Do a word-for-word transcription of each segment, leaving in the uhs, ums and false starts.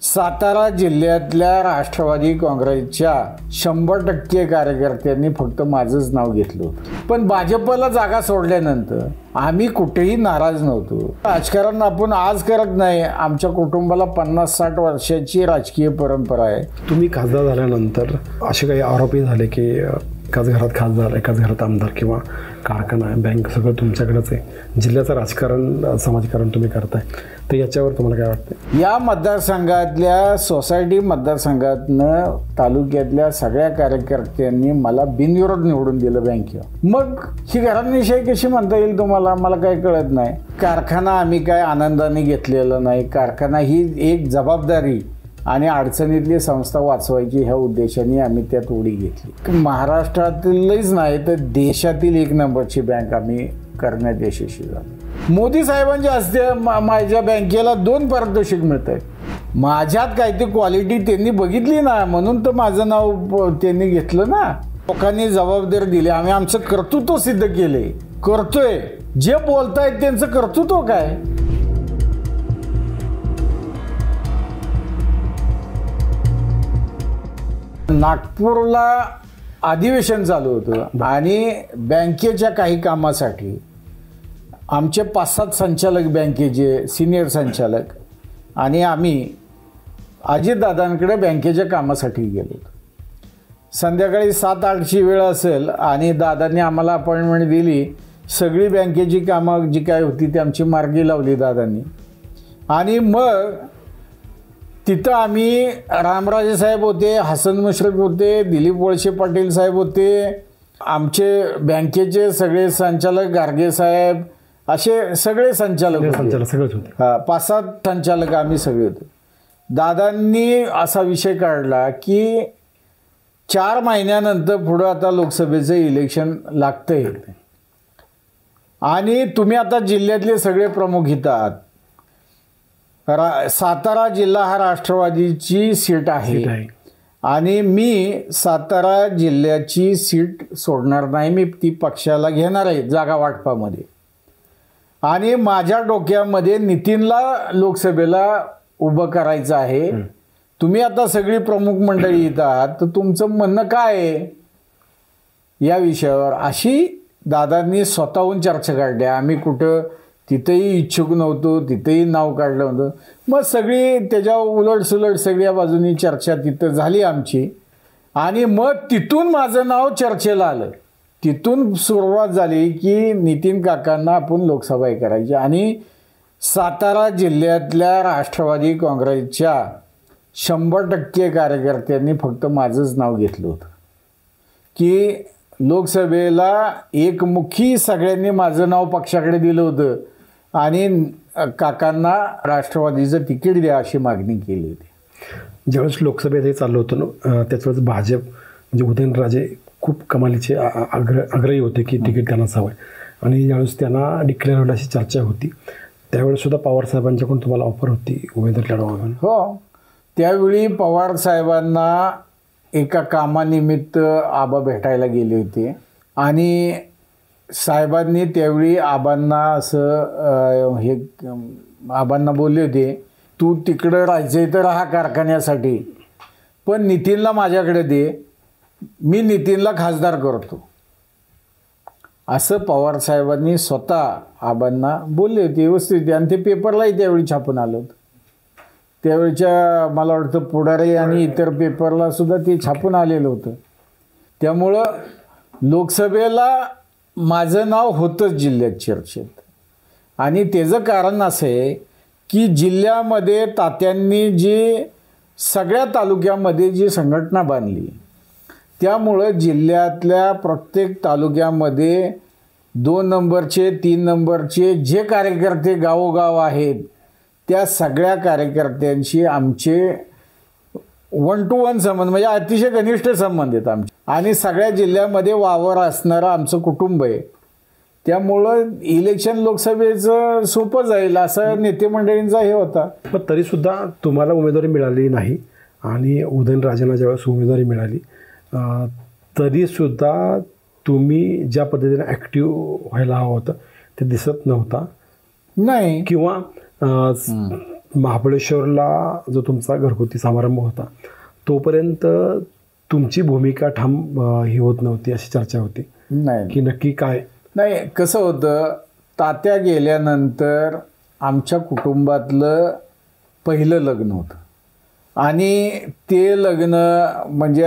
सातारा जिल्ह्यातल्या राष्ट्रवादी काँग्रेसच्या शंभर टक्के कार्यकर्त्यांनी फक्त माझंच नाव घेतलं होतं. पण भाजपला जागा सोडल्यानंतर आम्ही कुठेही नाराज नव्हतो. राजकारण आपण आज करत नाही. आमच्या कुटुंबाला पन्नास साठ वर्षाची राजकीय परंपरा आहे. तुम्ही खासदार झाल्यानंतर असे काही आरोपही झाले की एकाच घरात खासदार, एकाच घरात आमदार किंवा कारखाना, बँक सगळं तुमच्याकडेच आहे. जिल्ह्याचं राजकारण, समाजकारण तुम्ही करताय, तर याच्यावर तुम्हाला काय वाटतं? या मतदारसंघातल्या सोसायटी मतदारसंघातनं तालुक्यातल्या सगळ्या कार्यकर्त्यांनी मला बिनविरोध निवडून दिलं बँकेवर. मग ही घराणेशाही कशी म्हणता येईल तुम्हाला? मला काही कळत नाही. कारखाना आम्ही काय आनंदाने घेतलेला नाही. कारखाना ही एक जबाबदारी आणि अडचणीतली संस्था वाचवायची ह्या उद्देशाने आम्ही त्यात उडी घेतली. महाराष्ट्रातीलच नाही तर देशातील एक नंबरची बँक आम्ही करण्यात यशस्वी झालो. मोदी साहेबांच्या हस्ते माझ्या बँकेला दोन पारितोषिक मिळत आहेत. माझ्यात काय ती क्वालिटी त्यांनी बघितली ना, म्हणून तर माझं नाव त्यांनी घेतलं ना. लोकांनी जबाबदारी दिली. आम्ही आमचं कर्तृत्व सिद्ध केले, करतोय. जे बोलतायत त्यांचं कर्तृत्व काय? नागपूरला अधिवेशन चालू होतं आणि बँकेच्या काही कामासाठी आमचे पाच सात संचालक, बँकेचे सिनियर संचालक आणि आम्ही अजितदादांकडे बँकेच्या कामासाठी गेलो. संध्याकाळी सात आठची वेळ असेल आणि दादांनी आम्हाला अपॉइंटमेंट दिली. सगळी बँकेची कामं जी काय होती ती आमची मार्गी लावली दादांनी. आणि मग तिथं आम्ही रामराजे साहेब होते, हसन मुश्रीफ होते, दिलीप वळसे पाटील साहेब होते, आमचे बँकेचे सगळे संचालक गार्गे साहेब, असे सगळे संचालक सगळेच होते. हा, पाच सात संचालक आम्ही सगळे होतो. दादांनी असा विषय काढला की चार महिन्यानंतर पुढं आता लोकसभेचं इलेक्शन लागतंय आणि तुम्ही आता जिल्ह्यातले सगळे प्रमुख इथं आहात. रा सातारा जिल्हा हा राष्ट्रवादीची सीट आहे आणि मी सातारा जिल्ह्याची सीट सोडणार नाही. मी ती पक्षाला घेणार आहे जागा वाटपामध्ये. आणि माझ्या डोक्यामध्ये नितीनला लोकसभेला उभं करायचं आहे. तुम्ही आता सगळी प्रमुख मंडळी इथं आहात, तर तुमचं म्हणणं काय आहे या विषयावर? अशी दादांनी स्वतःहून चर्चा काढल्या. आम्ही कुठं तिथेही इच्छुक नव्हतो, तिथेही नाव काढलं होतं. मग सगळी त्याच्या उलटसुलट सगळ्या बाजूनी चर्चा तिथं झाली आमची. आणि मग तिथून माझं नाव चर्चेला आलं. तिथून सुरुवात झाली की नितीन काकांना आपण लोकसभा करायची. आणि सातारा जिल्ह्यातल्या राष्ट्रवादी काँग्रेसच्या शंभर टक्के कार्यकर्त्यांनी फक्त माझंच नाव घेतलं होतं की लोकसभेला एकमुखी सगळ्यांनी माझं नाव पक्षाकडे दिलं होतं आणि काकांना राष्ट्रवादीचं तिकीट द्या अशी मागणी केली होती. ज्यावेळेस लोकसभेत हे चाललं होतं ना, त्याचवेळेस भाजप म्हणजे उदयनराजे खूप कमालीचे आग्रह आग्रही होते की तिकीट त्यांनाच हवं आहे. आणि ज्यावेळेस त्यांना डिक्लेअर होईल अशी चर्चा होती, त्यावेळेस सुद्धा पवार साहेबांच्याकडून तुम्हाला ऑफर होती उमेदवारी लढवा? हो, त्यावेळी पवार साहेबांना एका कामानिमित्त आबा भेटायला गेले होते आणि साहेबांनी त्यावेळी आबांना असं हे आबांना बोलले होते, तू तिकडं राहायचं तर राहा कारखान्यासाठी, पण नितीनला माझ्याकडे दे, मी नितीनला खासदार करतो, असं पवार साहेबांनी स्वतः आबांना बोलले होते. व्यवस्थित. आणि ते पेपरलाही त्यावेळी छापून आलं होतं. त्यावेळच्या मला वाटतं पुढारी आणि इतर पेपरला सुद्धा ते छापून आलेलं होतं. त्यामुळं लोकसभेला माझं नाव होतंच जिल्ह्यात चर्चेत. आणि त्याचं कारण असं आहे की जिल्ह्यामध्ये तात्यांनी जी सगळ्या तालुक्यामध्ये जी संघटना बांधली, त्यामुळं जिल्ह्यातल्या प्रत्येक तालुक्यामध्ये दोन नंबरचे, तीन नंबरचे जे कार्यकर्ते गावोगाव आहेत, त्या सगळ्या कार्यकर्त्यांशी आमचे वन टू वन संबंध, म्हणजे अतिशय घनिष्ठ संबंध आहेत आमचे. आणि सगळ्या जिल्ह्यामध्ये वावर असणारं आमचं कुटुंब आहे. त्यामुळं इलेक्शन लोकसभेचं सोपं जाईल असं नेते मंडळींचा हे होता. पण तरीसुद्धा तुम्हाला उमेदवारी मिळाली नाही आणि उदयनराजेंना ज्यावेळेस उमेदवारी मिळाली तरीसुद्धा तुम्ही ज्या पद्धतीने ॲक्टिव्ह व्हायला हवं होतं ते दिसत नव्हता नाही. किंवा महाबळेश्वरला जो तुमचा घरगुती समारंभ होता तोपर्यंत तुमची भूमिका ठाम ही होत नव्हती अशी चर्चा होती नाही की नक्की काय? नाही, कसं होतं, तात्या गेल्यानंतर आमच्या कुटुंबातलं पहिलं लग्न होतं आणि ते लग्न म्हणजे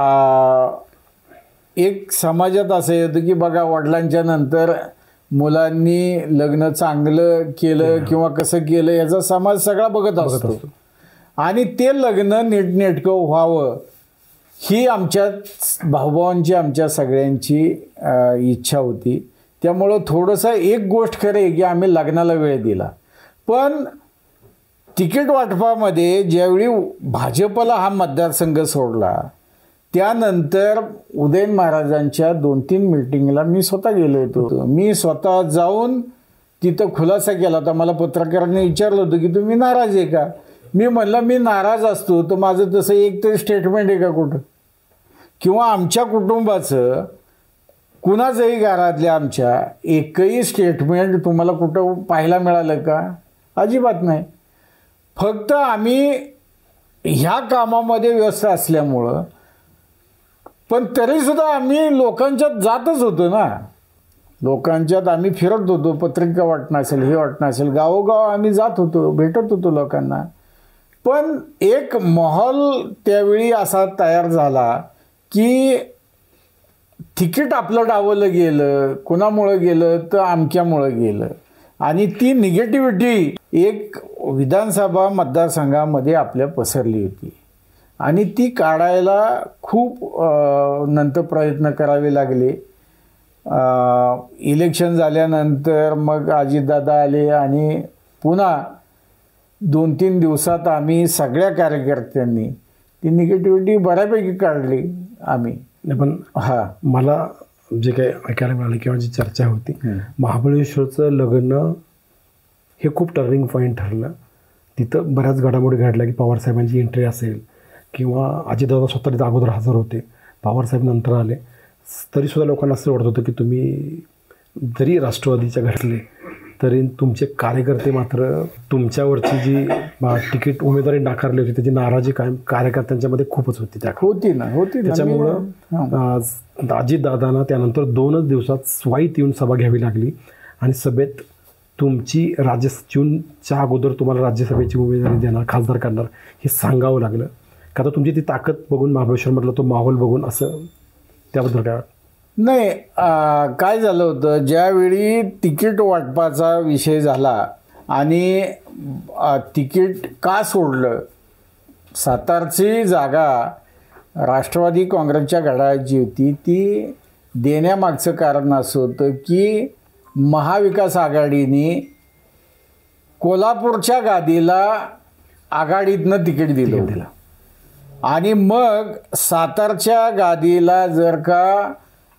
एक समाजात असं येतं की बघा वडिलांच्या नंतर मुलांनी लग्न चांगलं केलं किंवा कसं केलं याचा समाज सगळा बघत असतो आणि ते लग्न नीटनेटकं व्हावं ही आमच्या भाऊभावांची आमच्या सगळ्यांची इच्छा होती. त्यामुळं थोडंसं एक गोष्ट खरं आहे की आम्ही लग्नाला वेळ दिला, पण तिकीट वाटपामध्ये ज्यावेळी भाजपला हा मतदारसंघ सोडला त्यानंतर उदयन महाराजांच्या दोन तीन मीटिंगला मी स्वतः गेलो होतो. मी स्वतः जाऊन तिथं खुलासा केला होता. मला पत्रकारांनी विचारलं होतं की तुम्ही नाराज आहे का? मी म्हणलं मी नाराज असतो तर माझं तसं एक तरी स्टेटमेंट आहे का कुठं, किंवा आमच्या कुटुंबाचं कुणाचंही घरातल्या आमच्या एकही स्टेटमेंट तुम्हाला कुठं पाहायला मिळालं का? अजिबात नाही. फक्त आम्ही ह्या कामामध्ये व्यस्त असल्यामुळं, पण तरीसुद्धा आम्ही लोकांच्यात जातच होतो ना, लोकांच्यात आम्ही फिरत होतो. पत्रिका वाटणं असेल, हे वाटणं असेल, गावोगाव आम्ही जात होतो, भेटत होतो लोकांना. पण एक माहोल त्यावेळी असा तयार झाला की तिकीट आपलं डावलं गेलं, कुणामुळं गेलं तर अमक्यामुळं गेलं, आणि ती निगेटिव्हिटी एक विधानसभा मतदारसंघामध्ये आपल्या पसरली होती आणि ती काढायला खूप नंतर प्रयत्न करावे लागले. इलेक्शन झाल्यानंतर मग अजितदादा आले आणि पुन्हा दोन तीन दिवसात आम्ही सगळ्या कार्यकर्त्यांनी ती निगेटिव्हिटी बऱ्यापैकी काढली आम्ही. पण हा मला जे काही ऐकायला मिळालं किंवा जी चर्चा होती, महाबळेश्वरचं लग्न हे खूप टर्निंग पॉईंट ठरलं. तिथं बऱ्याच घडामोडी घडल्या की पवारसाहेबांची एंट्री असेल किंवा अजितदादा स्वतः तिथं अगोदर हजर होते, पवारसाहेब नंतर आले, तरीसुद्धा लोकांना असं वाटत होतं की तुम्ही जरी राष्ट्रवादीच्या घरातले तरी तुमचे कार्यकर्ते मात्र तुमच्यावरची जी तिकीट उमेदवारी नाकारली होती त्याची नाराजी कायम कार्यकर्त्यांच्यामध्ये खूपच होती. त्या होती ना होती त्याच्यामुळं अजितदादांना त्यानंतर दोनच दिवसात स्वाईत येऊन सभा घ्यावी लागली आणि सभेत तुमची राज्य जूनच्या अगोदर तुम्हाला राज्यसभेची उमेदवारी देणार, खासदार करणार हे सांगावं लागलं. का तर तुमची ती ताकद बघून, महाबळेश्वरमधला तो माहोल बघून, असं त्याबद्दल काय? नाही, काय झालं होतं, ज्यावेळी तिकीट वाटपाचा विषय झाला आणि तिकीट का सोडलं, सातारची जागा राष्ट्रवादी काँग्रेसच्या घड्याळाची होती, ती देण्यामागचं कारण असं होतं की महाविकास आघाडीने कोल्हापूरच्या गादीला आघाडीतनं तिकीट दिलं दिलं आणि मग सातारच्या गादीला जर का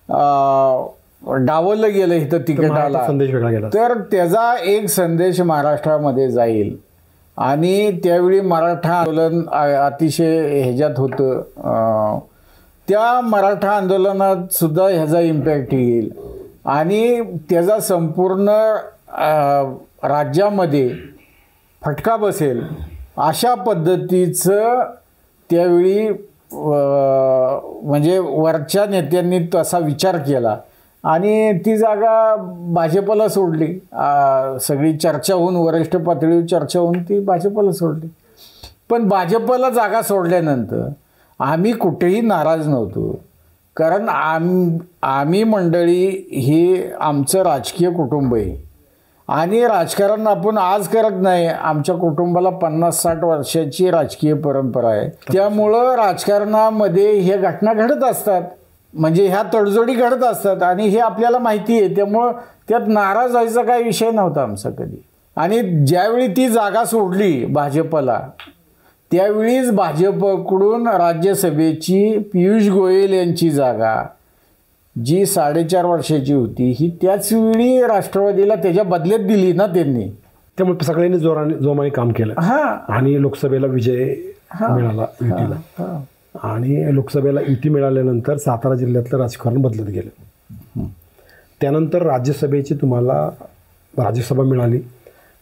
डावलं गेलं इथं तिकिटाला संदेश वेगळा गेला तर त्याचा एक संदेश महाराष्ट्रामध्ये जाईल. आणि त्यावेळी मराठा आंदोलन अतिशय ह्याच्यात होतं, त्या मराठा अँदोलनात सुद्धा ह्याचा इम्पॅक्ट येईल आणि त्याचा संपूर्ण राज्यामध्ये फटका बसेल अशा पद्धतीचं त्यावेळी म्हणजे वरच्या नेत्यांनी तसा विचार केला आणि ती जागा भाजपला सोडली. सगळी चर्चा होऊन, वरिष्ठ पातळीवर चर्चा होऊन ती भाजपला सोडली. पण भाजपला जागा सोडल्यानंतर आम्ही कुठेही नाराज नव्हतो, कारण आम आम्ही मंडळी हे आमचं राजकीय कुटुंब आहे आणि राजकारण आपण आज करत नाही. आमच्या कुटुंबाला पन्नास साठ वर्षाची राजकीय परंपरा आहे, त्यामुळं राजकारणामध्ये हे घटना घडत असतात, म्हणजे ह्या तडजोडी घडत असतात आणि हे आपल्याला माहिती आहे. त्यामुळं त्यात नाराज व्हायचा काही विषय नव्हता आमचा कधी. आणि ज्यावेळी ती जागा सोडली भाजपला, त्यावेळीच भाजपकडून राज्यसभेची पियुष गोयल यांची जागा जी साडेचार वर्षाची होती ही त्याच वेळी राष्ट्रवादीला त्याच्या बदल्यात दिली ना त्यांनी. त्यामुळे सगळ्यांनी जोराने जोमाने काम केलं हा आणि लोकसभेला विजय मिळाला युतीला. आणि लोकसभेला युती मिळाल्यानंतर सातारा जिल्ह्यातलं राजकारण बदलत गेलं. त्यानंतर राज्यसभेची तुम्हाला राज्यसभा मिळाली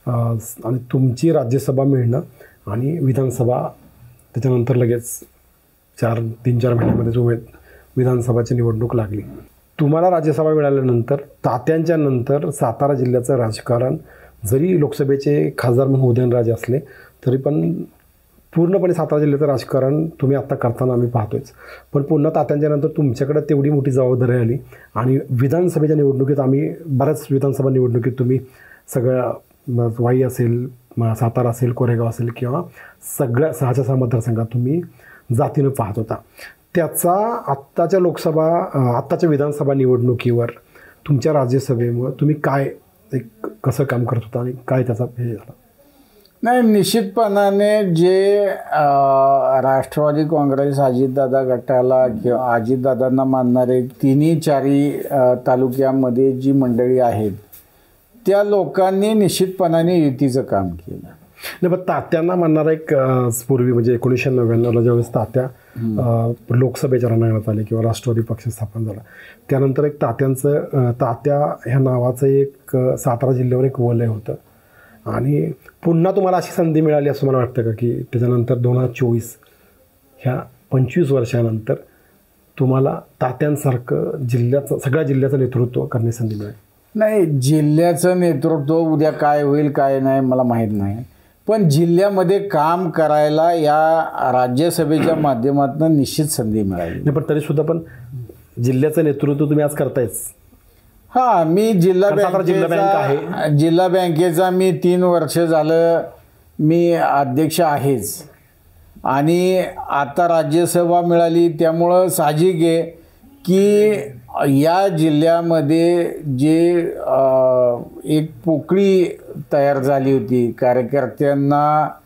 आणि तुमची राज्यसभा मिळणं आणि विधानसभा त्याच्यानंतर लगेच चार तीन चार महिन्यामध्ये जो विधानसभाची निवडणूक लागली. तुम्हाला राज्यसभा मिळाल्यानंतर तात्यांच्या नंतर सातारा जिल्ह्याचं राजकारण जरी लोकसभेचे खासदार म्हणून उदयनराजे असले तरी पण पूर्णपणे सातारा जिल्ह्याचं राजकारण तुम्ही आत्ता करताना आम्ही पाहतोयच. पण पुन्हा तात्यांच्या नंतर तुमच्याकडे तेवढी मोठी जबाबदारी आली आणि विधानसभेच्या निवडणुकीत आम्ही बऱ्याच विधानसभा निवडणुकीत तुम्ही सगळ्या वाई असेल, सातारा असेल, कोरेगाव असेल किंवा सगळ्या सहाच्या सहा मतदारसंघात तुम्ही जातीनं पाहत होता. त्याचा आत्ताच्या लोकसभा आत्ताच्या विधानसभा निवडणुकीवर तुमच्या राज्यसभेमुळे तुम्ही काय एक कसं काम करत होता आणि काय त्याचा हे झाला? नाही, निश्चितपणाने जे राष्ट्रवादी काँग्रेस अजितदादा गटाला किंवा अजितदादांना मानणारे तिन्ही चारी तालुक्यामध्ये जी मंडळी आहेत त्या लोकांनी निश्चितपणाने युतीचं काम केलं. नाही, पण तात्यांना मानणारा एक पूर्वी म्हणजे एकोणीसशे नव्याण्णवला ज्यावेळेस तात्या लोकसभेच्या रणांगणात आले किंवा राष्ट्रवादी पक्ष स्थापन झाला त्यानंतर एक तात्यांचं तात्या ह्या नावाचं एक सातारा जिल्ह्यावर एक वलय होतं. आणि पुन्हा तुम्हाला अशी संधी मिळाली असं मला वाटतं का की त्याच्यानंतर दोन हजार चोवीस ह्या पंचवीस वर्षानंतर तुम्हाला तात्यांसारखं जिल्ह्याचं सगळ्या जिल्ह्याचं नेतृत्व करण्याची संधी मिळाली? नाही, जिल्ह्याचं नेतृत्व उद्या काय होईल काय नाही मला माहीत नाही, पण जिल्ह्यामध्ये काम करायला या राज्यसभेच्या माध्यमातून निश्चित संधी मिळाली. नाही, पण तरीसुद्धा पण जिल्ह्याचं नेतृत्व तुम्ही आज करतायच. हां, मी जिल्हा बँक जिल्हा बँक आहे जिल्हा बँकेचा मी तीन वर्ष झालं मी अध्यक्ष आहेच आणि आता राज्यसभा मिळाली त्यामुळं साहजिक आहे की या जिल्ह्यामध्ये जे एक पोकळी तयार झाली होती कार्यकर्त्यांना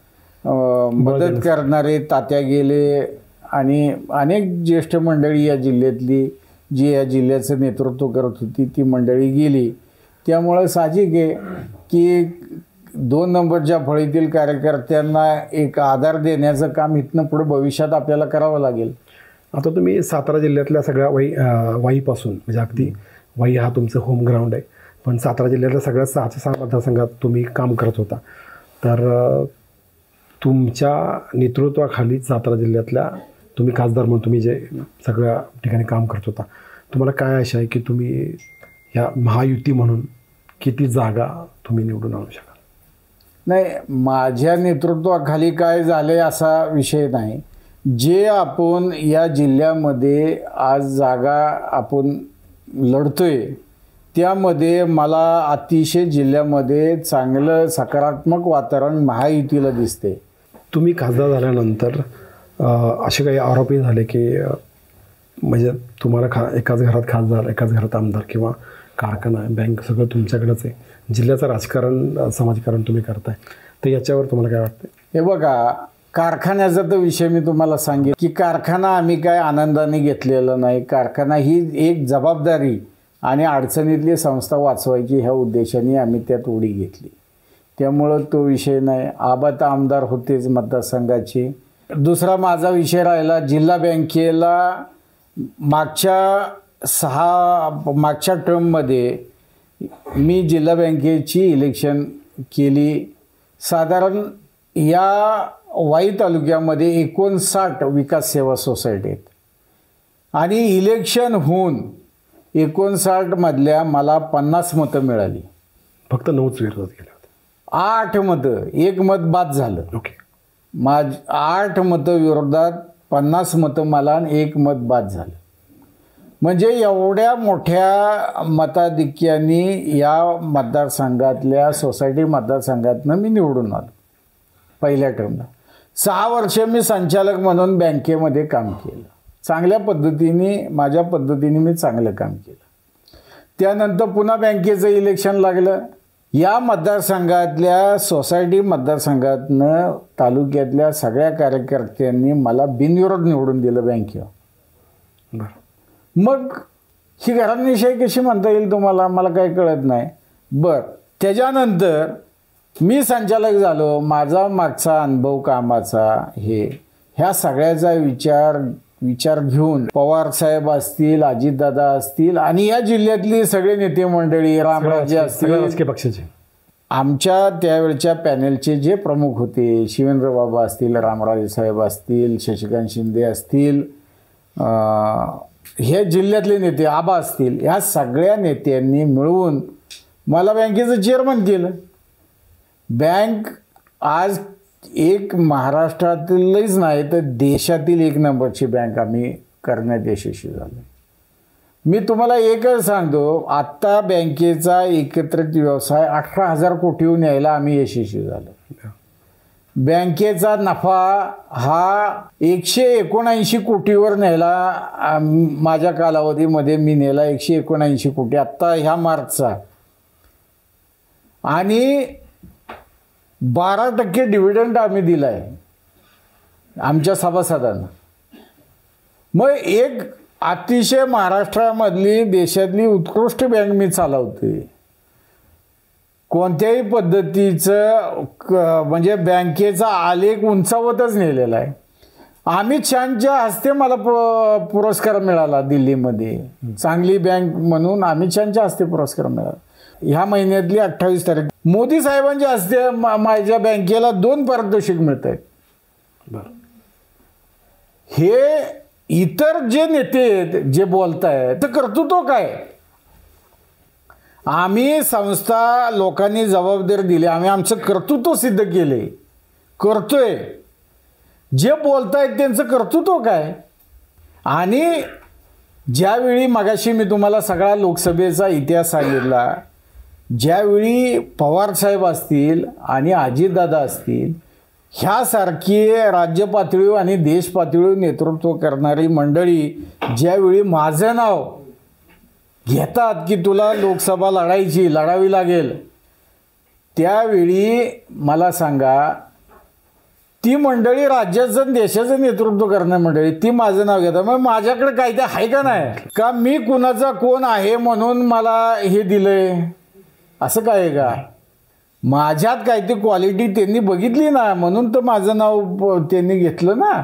मदत करणारे तात्या गेले आणि अनेक ज्येष्ठ मंडळी या जिल्ह्यातली जी या जिल्ह्याचं नेतृत्व करत होती ती मंडळी गेली. त्यामुळं साहजिक आहे की दोन नंबरच्या फळीतील कार्यकर्त्यांना एक आधार देण्याचं काम इथनं पुढे भविष्यात आपल्याला करावं लागेल. आता तुम्ही सातारा जिल्ह्यातल्या सगळ्या वाई वाईपासून म्हणजे अगदी वाई हा तुमचं होम ग्राउंड आहे पण सातारा जिल्ह्यातल्या सगळ्या सहाच्या सहा मतदारसंघात तुम्ही काम करत होता. तर तुमच्या नेतृत्वाखाली सातारा जिल्ह्यातल्या तुम्ही खासदार म्हणून तुम्ही जे सगळ्या ठिकाणी काम करत होता तुम्हाला काय आशा आहे की तुम्ही ह्या महायुती म्हणून किती जागा तुम्ही निवडून आणू शकाल? नाही, माझ्या नेतृत्वाखाली काय झाले असा विषय नाही. जे आपण या जिल्ह्यामध्ये आज जागा आपण लढतोय त्यामध्ये मला अतिशय जिल्ह्यामध्ये चांगलं सकारात्मक वातावरण महायुतीला दिसते. तुम्ही खासदार झाल्यानंतर असे काही आरोपही झाले की म्हणजे तुम्हाला खा एकाच घरात खासदार एकाच घरात आमदार किंवा कारखाना बँक सगळं तुमच्याकडेच आहे, जिल्ह्याचं राजकारण समाजकारण तुम्ही करताय, तर याच्यावर तुम्हाला काय वाटतं? हे बघा, कारखान्याचा तर विषय मी तुम्हाला सांगेन की कारखाना आम्ही काय आनंदाने घेतलेला नाही. कारखाना ही एक जबाबदारी आणि अडचणीतली संस्था वाचवायची ह्या उद्देशाने आम्ही त्यात उडी घेतली. त्यामुळं तो विषय नाही. आबा तर आमदार होतेच मतदारसंघाचे. दुसरा माझा विषय राहिला जिल्हा बँकेला मागच्या सहा मागच्या टर्ममध्ये मी जिल्हा बँकेची इलेक्शन केली. साधारण या वाई तालुक्यामध्ये एकोणसाठ विकास सेवा सोसायटी आहेत आणि इलेक्शन होऊन एकोणसाठमधल्या मला पन्नास मतं मिळाली. फक्त नऊच विरोधात गेले होते. आठ मतं, एक मत बाद झालं. ओके. माझ आठ मतं विरोधात पन्नास मतं मला आणि एक मत बाद झालं. म्हणजे एवढ्या मोठ्या मताधिक्याने या मतदारसंघातल्या सोसायटी मतदारसंघातनं मी निवडून आलो पहिल्या टर्मला. सहा वर्ष मी संचालक म्हणून बँकेमध्ये काम केलं. चांगल्या पद्धतीने माझ्या पद्धतीने मी चांगलं काम केलं. त्यानंतर पुन्हा बँकेचं इलेक्शन लागलं. या मतदारसंघातल्या सोसायटी मतदारसंघातनं तालुक्यातल्या सगळ्या कार्यकर्त्यांनी मला बिनविरोध निवडून दिलं बँकेवर. बरं, मग ही घराणेशाही कशी म्हणता येईल तुम्हाला, मला काही कळत नाही. बरं, त्याच्यानंतर मी संचालक झालो. माझा मागचा अनुभव कामाचा हे ह्या सगळ्याचा विचार विचार घेऊन पवारसाहेब असतील, अजितदादा असतील आणि या जिल्ह्यातली सगळे नेते मंडळी, रामराजे असतील, राजकीय पक्षाचे आमच्या त्यावेळच्या पॅनेलचे जे प्रमुख होते, शिवेंद्र बाबा असतील, रामराजे साहेब असतील, शशिकांत शिंदे असतील, हे जिल्ह्यातले नेते आबा असतील, ह्या सगळ्या नेत्यांनी मिळून मला बँकेचं चेअरमन केलं. बँक आज एक महाराष्ट्रातीलच नाही तर देशातील एक नंबरची बँक आम्ही करण्यात यशस्वी झालो. मी तुम्हाला एकच सांगतो, आत्ता बँकेचा एकत्रित व्यवसाय अठरा हजार कोटीहून यायला आम्ही यशस्वी झालो. बँकेचा नफा हा एकशे एकोणऐंशी कोटीवर नेला. माझ्या कालावधीमध्ये मी नेला एकशे एकोणऐंशी कोटी आत्ता ह्या मार्चचा. आणि बारा टक्के डिव्हिडंड आम्ही दिला आहे आमच्या सभासदांना. मग एक अतिशय महाराष्ट्रामधली देशातली उत्कृष्ट बँक मी चालवते. कोणत्याही पद्धतीचं म्हणजे बँकेचा आलेख उंचावतच नेलेला आहे. अमित शहांच्या हस्ते मला पुरस्कार मिळाला दिल्लीमध्ये, चांगली बँक म्हणून अमित शहांच्या हस्ते पुरस्कार मिळाला. ह्या महिन्यातली अठ्ठावीस तारीख मोदी साहेबांच्या हस्ते माझ्या बँकेला दोन पारितोषिक मिळत आहेत. हे इतर जे नेते आहेत जे बोलत आहेत तर कर्तृत्व काय? आम्ही संस्था लोकांनी जबाबदारी दिली, आम्ही आमचं कर्तृत्व सिद्ध केले, करतोय. जे बोलतायत त्यांचं कर्तृत्व काय? आणि ज्यावेळी मगाशी मी तुम्हाला सगळा लोकसभेचा इतिहास सांगितला, ज्यावेळी पवारसाहेब असतील आणि अजितदादा असतील ह्यासारखी राज्य पातळीवर आणि देश पातळीवर नेतृत्व करणारी मंडळी ज्यावेळी माझं नाव घेतात की तुला लोकसभा लढायची लढावी लागेल, त्यावेळी मला सांगा ती मंडळी राज्याचं देशाचं नेतृत्व करणारी मंडळी ती माझं नाव घेतात. मग माझ्याकडे काय ते आहे का नाही का मी कुणाचा कोण आहे म्हणून मला हे दिलंय असं काय आहे का? माझ्यात काय ती क्वालिटी त्यांनी बघितली ना म्हणून तर माझं नाव त्यांनी घेतलं ना.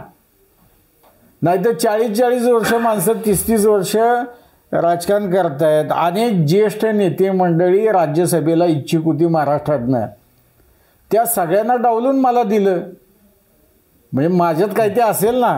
नाहीतर चाळीस चाळीस वर्ष माणसं तीस तीस वर्ष राजकारण करतायत. अनेक ज्येष्ठ नेते मंडळी राज्यसभेला इच्छुक होती महाराष्ट्रातनं, त्या सगळ्यांना डावलून मला दिलं. म्हणजे माझ्यात काय ते असेल ना.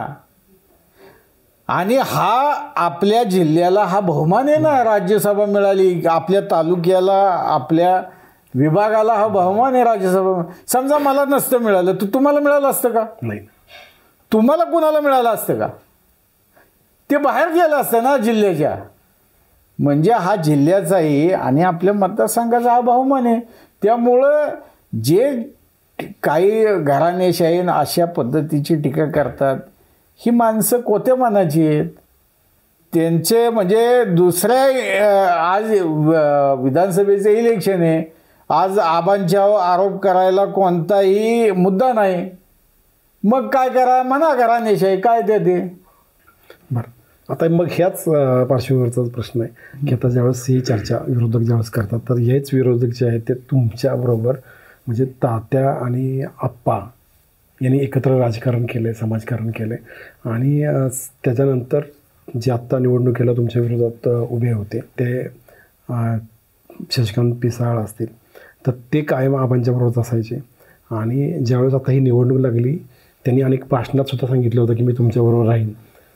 आणि हा आपल्या जिल्ह्याला हा बहुमान आहे ना, राज्यसभा मिळाली आपल्या तालुक्याला, आपल्या विभागाला हा बहुमान आहे राज्यसभा. समजा मला नसतं मिळालं तर तुम्हाला मिळालं असतं का? नाही. तुम्हाला कुणाला मिळालं असतं का? ते बाहेर गेलं असतं ना जिल्ह्याच्या. म्हणजे हा जिल्ह्याचाही आणि आपल्या मतदारसंघाचा हा बहुमान आहे. त्यामुळं जे काही घराणेशाहीन अशा पद्धतीची टीका करतात ही माणसं कोत्या मनाची आहेत. त्यांचे म्हणजे दुसऱ्या आज विधानसभेचं इलेक्शन आहे, आज आबांच्यावर आरोप करायला कोणताही मुद्दा नाही. मग काय करा म्हणा घराणेशाही काय ते ते बरं. आता मग ह्याच पार्श्वभूमीवरचाच प्रश्न आहे की आता ज्यावेळेस ही चर्चा विरोधक ज्यावेळेस करतात तर हेच विरोधक जे आहेत ते तुमच्याबरोबर म्हणजे तात्या आणि आप्पा यांनी एकत्र राजकारण केले, समाजकारण केले आणि त्याच्यानंतर जे आत्ता निवडणुकीला तुमच्या विरोधात उभे होते ते शशिकांत पिसाळ असतील तर ते कायम आबांच्याबरोबर असायचे. आणि ज्यावेळेस आता ही निवडणूक लागली त्यांनी अनेक भाषणात सुद्धा सांगितलं होतं की मी तुमच्याबरोबर राहीन.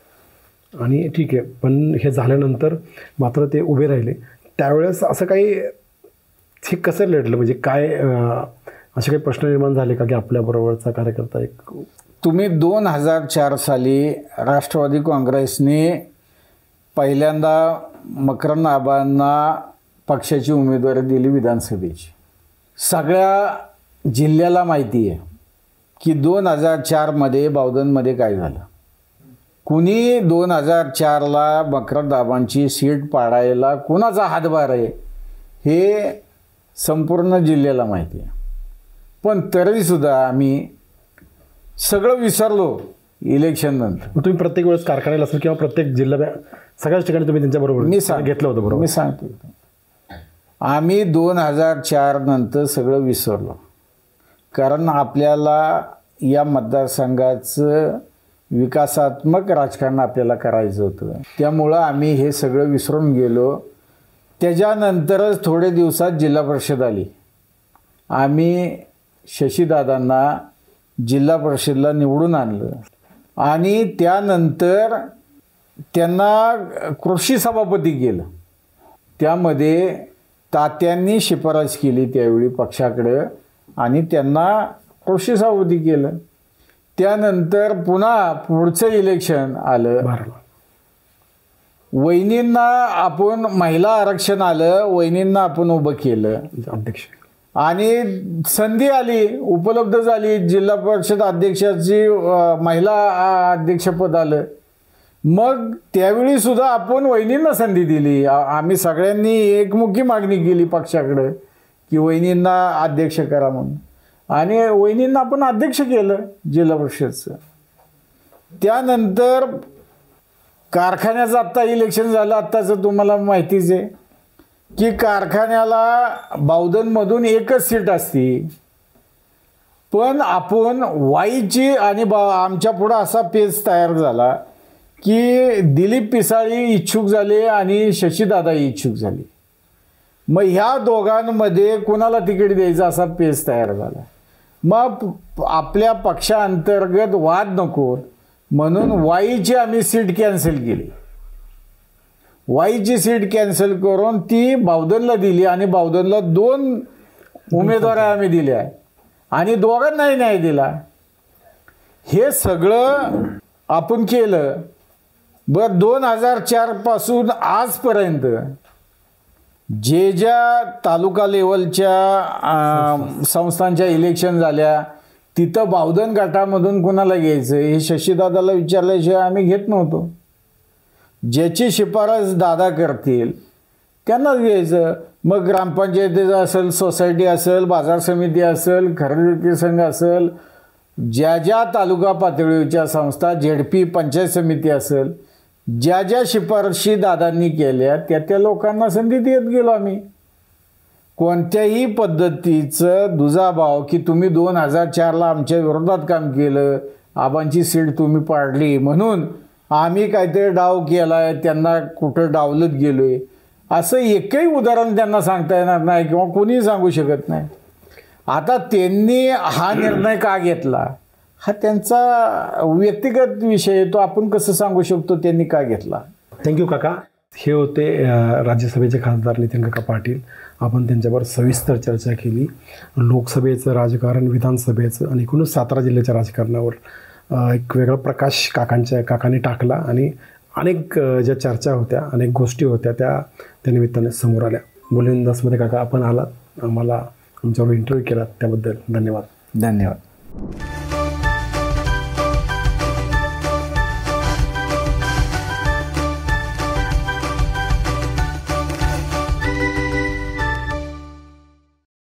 आणि ठीक आहे, पण हे झाल्यानंतर मात्र ते उभे राहिले. त्यावेळेस असं काही हे कसं लढलं म्हणजे काय असे काही प्रश्न निर्माण झाले का की आपल्याबरोबरचा कार्यकर्ता एक तुम्ही दोन हजार चार साली राष्ट्रवादी काँग्रेसने पहिल्यांदा मकरंद आबांना पक्षाची उमेदवारी दिली विधानसभेची. सगळ्या जिल्ह्याला माहिती आहे की दोन हजार चारमध्ये बावधनमध्ये काय झालं. कुणी दोन हजार चारला मकरंद आबांची सीट पाडायला कुणाचा हातभार आहे हे संपूर्ण जिल्ह्याला माहिती आहे. पण तरीसुद्धा आम्ही सगळं विसरलो इलेक्शन नंतर. तुम्ही प्रत्येक वेळेस कारखान्याला असेल किंवा प्रत्येक जिल्हा सगळ्याच ठिकाणी तुम्ही त्यांच्याबरोबर मी सांग घेतलं होतं बरोबर. मी सांगतो आम्ही दोन हजार चार नंतर सगळं विसरलो. कारण आपल्याला या मतदारसंघाचं विकासात्मक राजकारण आपल्याला करायचं होतं. त्यामुळं आम्ही हे सगळं विसरून गेलो. त्याच्यानंतरच थोडे दिवसात जिल्हा परिषद आली. आम्ही शशीदादांना जिल्हा परिषदला निवडून आणलं आणि त्यानंतर त्यांना कृषी सभापती केलं. त्यामध्ये तात्यांनी शिफारस केली त्यावेळी पक्षाकडे आणि त्यांना कृषी सभापती केलं. त्यानंतर पुन्हा पुढचं इलेक्शन आलं. वहिनींना आपण महिला आरक्षण आलं, वहिनींना आपण उभं केलं अध्यक्ष आणि संधी आली, उपलब्ध झाली. जिल्हा परिषद अध्यक्षाची महिला अध्यक्षपद आलं. मग त्यावेळी सुद्धा आपण वहिनींना संधी दिली. आम्ही सगळ्यांनी एकमुखी मागणी केली पक्षाकडे की वहिनींना अध्यक्ष करा म्हणून आणि वहिनींना आपण अध्यक्ष केलं जिल्हा परिषदचं. त्यानंतर कारखान्याचं आत्ता इलेक्शन झालं, आत्ताचं तुम्हाला माहितीच आहे की कारखान्याला बावधनमधून एकच सीट असती. पण आपण वाईची आणि बा आमच्या पुढं असा पेच तयार झाला की दिलीप पिसाळी इच्छुक झाले आणि शशीदादा इच्छुक झाले. मग ह्या दोघांमध्ये कोणाला तिकीट द्यायचं असा पेच तयार झाला. मग आपल्या पक्षांतर्गत वाद नको म्हणून वाईची आम्ही सीट कॅन्सल केली. वाईची सीट कॅन्सल करून ती बावधनला दिली आणि बावधनला दोन उमेदवार आम्ही दिल्या आणि दोघांनाही न्याय दिला. हे सगळं आपण केलं. बरं, दोन हजार चार पासून आजपर्यंत जे ज्या तालुका लेवलच्या संस्थांच्या इलेक्शन झाल्या तिथं बावधन गटामधून कोणाला घ्यायचं हे शशीदादाला विचारल्याशिवाय आम्ही घेत नव्हतो. ज्याची शिफारस दादा करतील त्यांनाच घ्यायचं. मग ग्रामपंचायतीचं असेल, सोसायटी असेल, बाजार समिती असेल, खरेदी विक्री संघ असेल, ज्या ज्या तालुका पातळीवरच्या संस्था, झेडपी पंचायत समिती असेल, ज्या ज्या शिफारशी दादांनी केल्या त्या त्या लोकांना संधी देत गेलो आम्ही. कोणत्याही पद्धतीचं दुजाभाव की तुम्ही दोन हजार चारला आमच्या विरोधात काम केलं, आबांची सीट तुम्ही पाडली म्हणून आम्ही काहीतरी डाव केला आहे, त्यांना कुठं डावलत गेलो आहे, असं एकही उदाहरण त्यांना सांगता येणार नाही किंवा कोणीही सांगू शकत नाही. आता त्यांनी हा निर्णय का घेतला हा त्यांचा व्यक्तिगत विषय, तो आपण कसं सांगू शकतो त्यांनी का घेतला. थँक्यू काका. हे होते राज्यसभेचे खासदार नितीन काका पाटील. आपण त्यांच्यावर सविस्तर चर्चा केली. लोकसभेचं राजकारण, विधानसभेचं आणि एकूणच सातारा जिल्ह्याच्या राजकारणावर एक वेगळा प्रकाश काकांच्या काकांनी टाकला आणि अनेक ज्या चर्चा होत्या, अनेक गोष्टी होत्या त्या त्या निमित्ताने समोर आल्या. बोलून दासमध्ये काका आपण आलात, आम्हाला आमच्यावर इंटरव्ह्यू केला त्याबद्दल धन्यवाद. धन्यवाद.